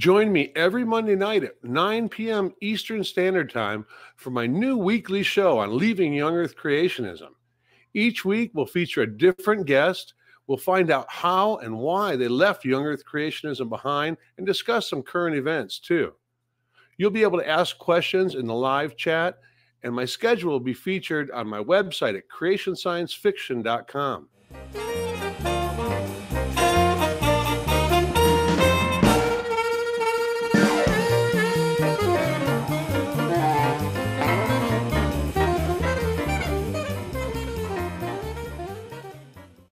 Join me every Monday night at 9 p.m. Eastern Standard Time for my new weekly show on Leaving Young Earth Creationism. Each week, we'll feature a different guest. We'll find out how and why they left Young Earth Creationism behind and discuss some current events, too. You'll be able to ask questions in the live chat, and my schedule will be featured on my website at creationsciencefiction.com.